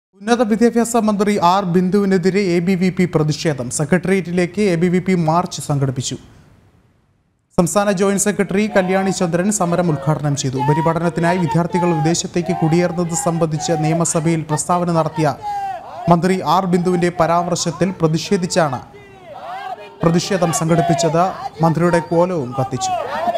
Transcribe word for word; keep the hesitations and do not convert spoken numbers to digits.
ഉന്നത വിദ്യാഭ്യാസ മന്ത്രി ആർ ബിന്ദുവിനെതിരെ എ ബി വി പി പ്രതിഷേധം. സെക്രട്ടേറിയറ്റിലേക്ക് A B V P march സംഘടിപ്പിച്ചു. സംസ്ഥാന ജോയിന്റ് സെക്രട്ടറി കല്യാണി ചന്ദ്രൻ സമരം ഉദ്ഘാടനം ചെയ്തു. ഉപരിപഠനത്തിനായി വിദ്യാർത്ഥികൾ വിദേശത്തേക്ക് കുടിയേറുന്നത് സംബന്ധിച്ച് നിയമസഭയിൽ പ്രസ്താവന നടത്തിയ മന്ത്രി ആർ ബിന്ദുവിന്റെ പരാമർശത്തിൽ പ്രതിഷേധിച്ചാണ് പ്രതിഷേധം സംഘടിപ്പിച്ചത്. മന്ത്രിയുടെ കോലവും കത്തിച്ചു.